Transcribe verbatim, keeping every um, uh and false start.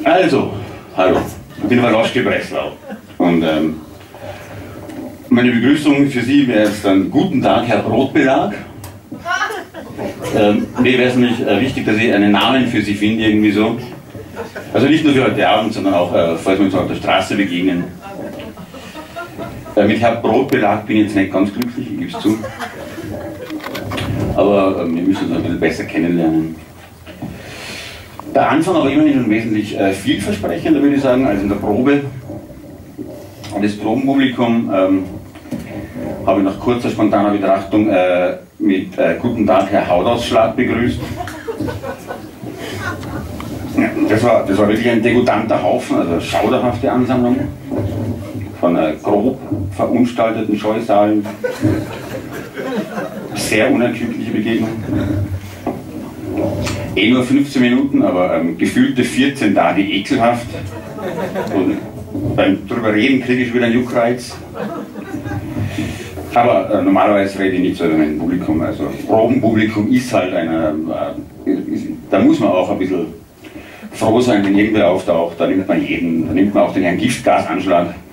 Also, hallo, ich bin Waloschke Breslau und ähm, meine Begrüßung für Sie wäre jetzt dann: Guten Tag, Herr Brotbelag. Ähm, mir wäre es nämlich äh, wichtig, dass ich einen Namen für Sie finde, irgendwie so. Also nicht nur für heute Abend, sondern auch, äh, falls wir uns auf der Straße begegnen. Äh, mit Herr Brotbelag bin ich jetzt nicht ganz glücklich, ich gebe es zu. Aber äh, wir müssen uns ein bisschen besser kennenlernen. Der Anfang aber immerhin schon wesentlich äh, vielversprechender, würde ich sagen, als in der Probe. Das Probenpublikum ähm, habe ich nach kurzer spontaner Betrachtung äh, mit äh, Guten Tag, Herr Hautausschlag begrüßt. Ja, das, war, das war wirklich ein degutanter Haufen, also eine schauderhafte Ansammlung von äh, grob verunstalteten Scheusalen. Sehr unerquickliche Begegnung. Eh nur fünfzehn Minuten, aber ähm, gefühlte vierzehn Tage ekelhaft. Und beim drüber reden kriege ich wieder einen Juckreiz. Aber äh, normalerweise rede ich nicht so über mein Publikum. Also Probenpublikum ist halt eine, äh, ist, da muss man auch ein bisschen froh sein, wenn irgendwer auftaucht. Da nimmt man jeden, da nimmt man auch den Herrn Giftgasanschlag.